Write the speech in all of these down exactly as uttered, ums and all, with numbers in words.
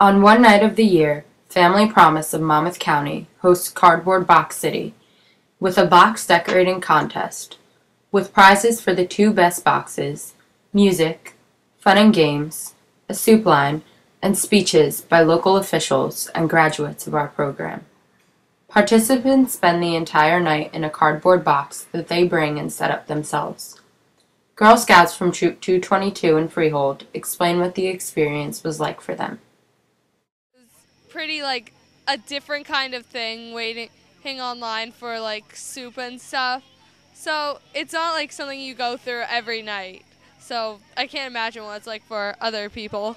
On one night of the year, Family Promise of Monmouth County hosts Cardboard Box City with a box decorating contest, with prizes for the two best boxes, music, fun and games, a soup line, and speeches by local officials and graduates of our program. Participants spend the entire night in a cardboard box that they bring and set up themselves. Girl Scouts from Troop two twenty-two in Freehold explain what the experience was like for them. Pretty like a different kind of thing, waiting online for like soup and stuff. So it's not like something you go through every night. So I can't imagine what it's like for other people.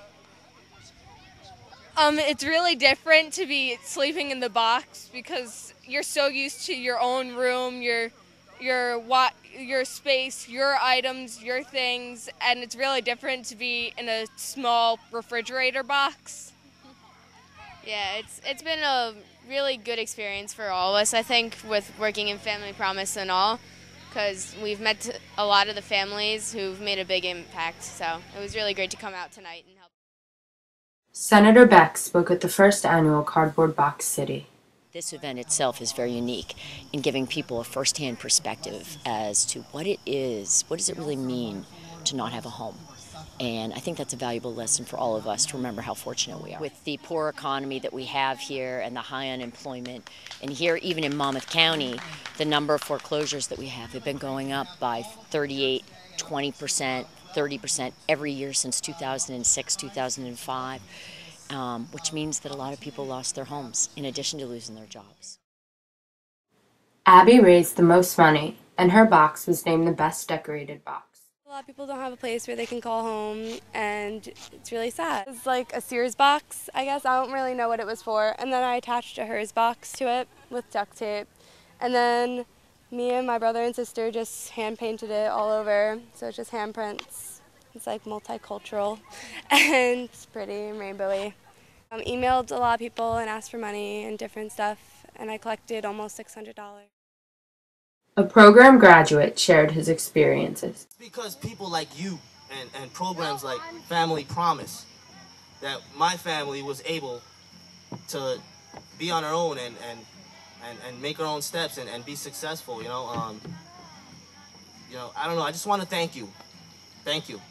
Um, it's really different to be sleeping in the box because you're so used to your own room, your your what your space, your items, your things, and it's really different to be in a small refrigerator box. Yeah, it's it's been a really good experience for all of us, I think, with working in Family Promise and all, because we've met a lot of the families who've made a big impact, so it was really great to come out tonight and help. Senator Beck spoke at the first annual Cardboard Box City. This event itself is very unique in giving people a first-hand perspective as to what it is, what does it really mean to not have a home. And I think that's a valuable lesson for all of us to remember how fortunate we are. With the poor economy that we have here and the high unemployment, and here even in Monmouth County, the number of foreclosures that we have have been going up by thirty-eight, twenty percent, thirty percent every year since two thousand six, two thousand five, um, which means that a lot of people lost their homes in addition to losing their jobs. Abby raised the most money, and her box was named the best decorated box. A lot of people don't have a place where they can call home, and it's really sad. It's like a Sears box, I guess. I don't really know what it was for. And then I attached a hers box to it with duct tape. And then me and my brother and sister just hand painted it all over. So it's just handprints. It's like multicultural and it's pretty and rainbowy. I um, emailed a lot of people and asked for money and different stuff, and I collected almost six hundred dollars. A program graduate shared his experiences. It's because people like you and, and programs like Family Promise that my family was able to be on our own and, and, and, and make our own steps and, and be successful, you know. Um, you know, I don't know, I just want to thank you. Thank you.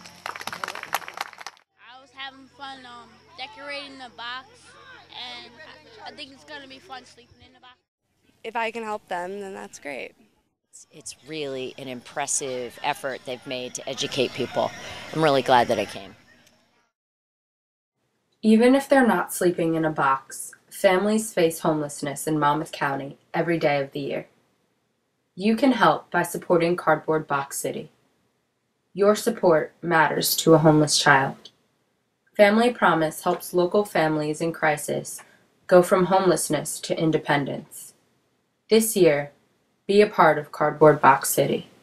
I was having fun um, decorating the box, and I, I think it's going to be fun sleeping in the box. If I can help them, then that's great. It's really an impressive effort they've made to educate people. I'm really glad that I came. Even if they're not sleeping in a box, families face homelessness in Monmouth County every day of the year. You can help by supporting Cardboard Box City. Your support matters to a homeless child. Family Promise helps local families in crisis go from homelessness to independence. This year, be a part of Cardboard Box City.